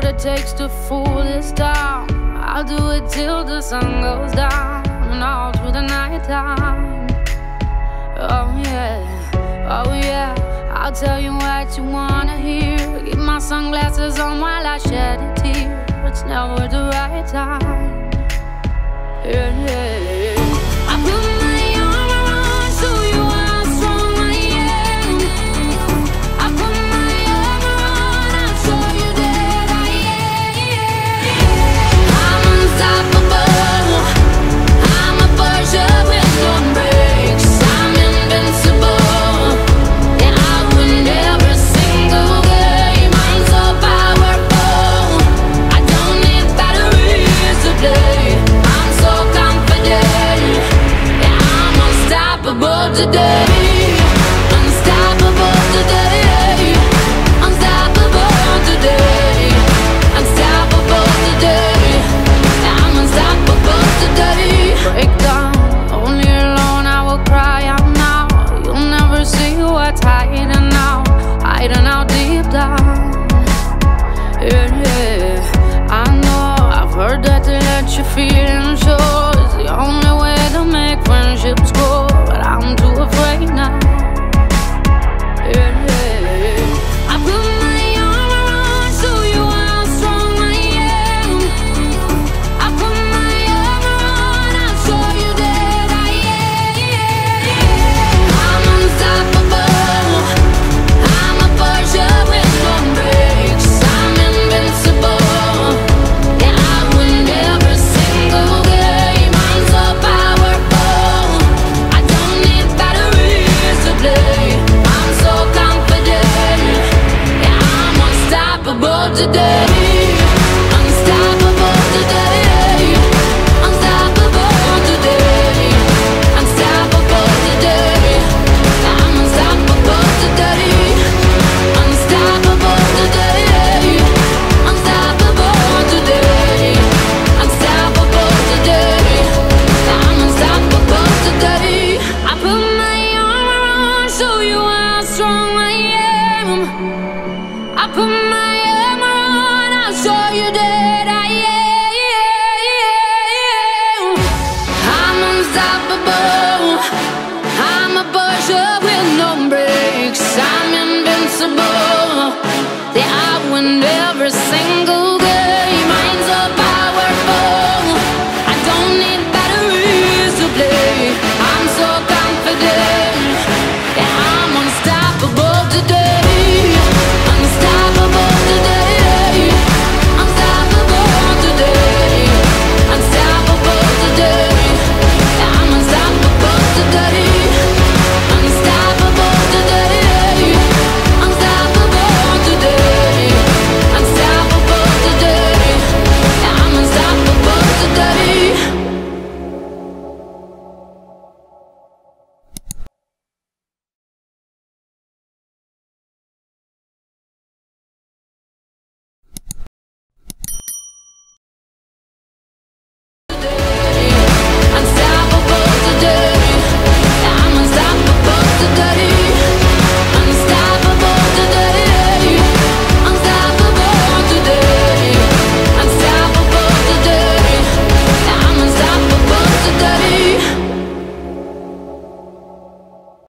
it takes to fool this town. I'll do it till the sun goes down and all through the night time. Oh yeah, I'll tell you what you wanna hear. Keep my sunglasses on while I shed a tear. It's never the right time. Yeah. I put my arm around so you how strong I am. I put my arm around, I'll show you that I am. I'm unstoppable. I'm a Porsche with no brakes. I'm invincible. Yeah, I win every single game. I'm so powerful. I don't need batteries to play. I'm so confident. Yeah, I'm unstoppable today. Unstoppable today. Unstoppable today. Unstoppable today. Yeah, I'm unstoppable today. Break down, only alone I will cry out now. You'll never see what's hiding out deep down. Yeah, I know I've heard that they let you feel and show.